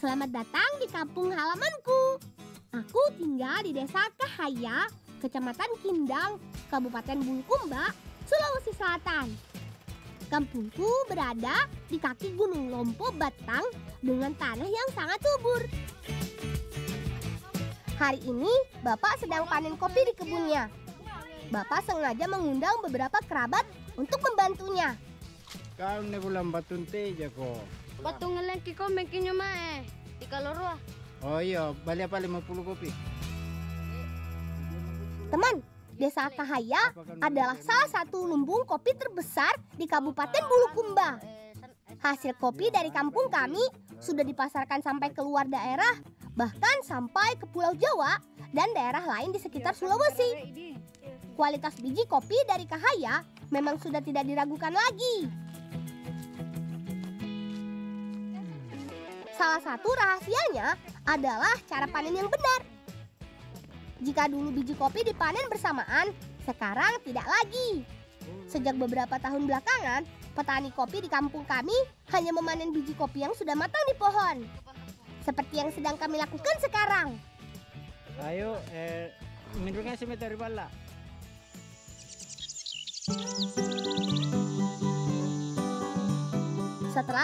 Selamat datang di kampung halamanku. Aku tinggal di Desa Kahaya, Kecamatan Kindang, Kabupaten Bulukumba, Sulawesi Selatan. Kampungku berada di kaki Gunung Lompo Batang dengan tanah yang sangat subur. Hari ini Bapak sedang panen kopi di kebunnya. Bapak sengaja mengundang beberapa kerabat untuk membantunya. Kau ne bulan batunte jago. Batung ngelengki ko mengkinyo mae. Di kaloro. Oh iya, balik apa 50 kopi. Teman, Desa Kahaya adalah salah satu lumbung kopi terbesar di Kabupaten Bulukumba. Hasil kopi dari kampung kami sudah dipasarkan sampai keluar daerah, bahkan sampai ke Pulau Jawa dan daerah lain di sekitar Sulawesi. Kualitas biji kopi dari Kahaya memang sudah tidak diragukan lagi. Salah satu rahasianya adalah cara panen yang benar. Jika dulu biji kopi dipanen bersamaan, sekarang tidak lagi. Sejak beberapa tahun belakangan, petani kopi di kampung kami hanya memanen biji kopi yang sudah matang di pohon. Seperti yang sedang kami lakukan sekarang. Ayo, minumnya semeter bala. Setelah